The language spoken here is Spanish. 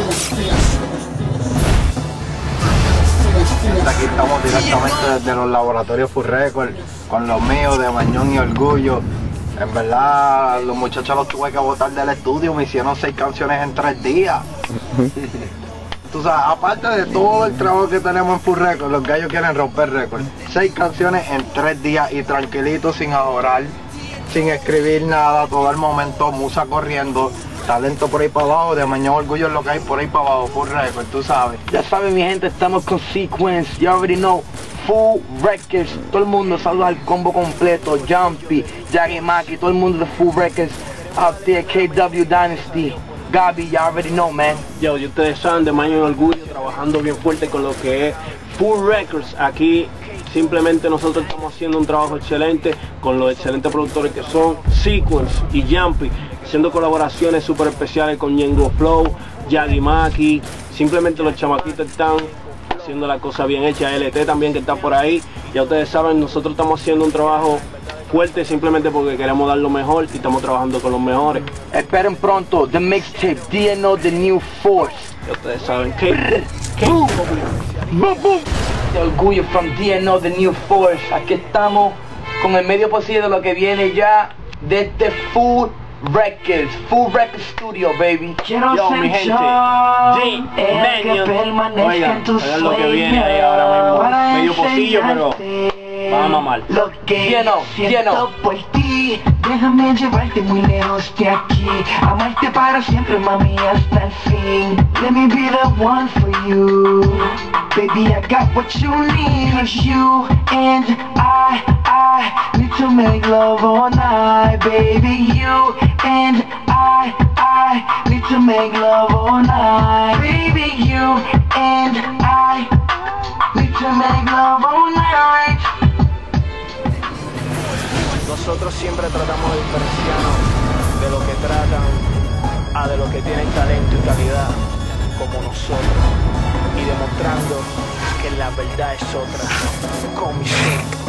Aquí estamos directamente desde los laboratorios Full Record con los míos de Mañón y Orgullo. En verdad, los muchachos los tuve que botar del estudio, me hicieron 6 canciones en 3 días. Tú sabes, aparte de todo el trabajo que tenemos en Full Record, los gallos quieren romper récord. 6 canciones en 3 días y tranquilito, sin ahorar, sin escribir nada, todo el momento, musa corriendo. Talento por ahí para abajo, de Mañón Orgullo es lo que hay por ahí para abajo, Full Record, tú sabes. Ya saben mi gente, estamos con Sequence, you already know, Full Records, todo el mundo, saludos al combo completo, Jumpy, Jaggy Maki, todo el mundo de Full Records, out there, KW Dynasty, Gaby, you already know, man. Yo, y ustedes saben, de Mañón Orgullo, trabajando bien fuerte con lo que es Full Records. Aquí simplemente nosotros estamos haciendo un trabajo excelente con los excelentes productores que son Sequence y Jumpy, haciendo colaboraciones súper especiales con Ñengo Flow, Jaggy Maki. Simplemente los chamaquitos están haciendo la cosa bien hecha, LT también que está por ahí. Ya ustedes saben, nosotros estamos haciendo un trabajo fuerte simplemente porque queremos dar lo mejor y estamos trabajando con los mejores. Esperen pronto, The Mixtape, DNO, The New Force. Ya ustedes saben que De Orgullo from DNO, The New Force. Aquí estamos con el medio posible de lo que viene ya de este Full Records Studio, baby. Quiero Yo, ser mi gente, yo, el que permanezca en tus oigan lo que viene ahí ahora mismo. Medio pocillo, pero vamos a mamar. Lo que Lleno, siento lleno. por ti. Déjame llevarte muy lejos de aquí. Amarte para siempre, mami, hasta el fin. Let me be the one for you. Baby, I got what you need. It's you and I need to make love all night. Baby, you and I need to make love all night. Baby, you and I need to make love all night. Nosotros siempre tratamos de diferenciarnos de lo que tratan a de lo que tienen talento y calidad como nosotros, y demostrando que la verdad es otra. Con mi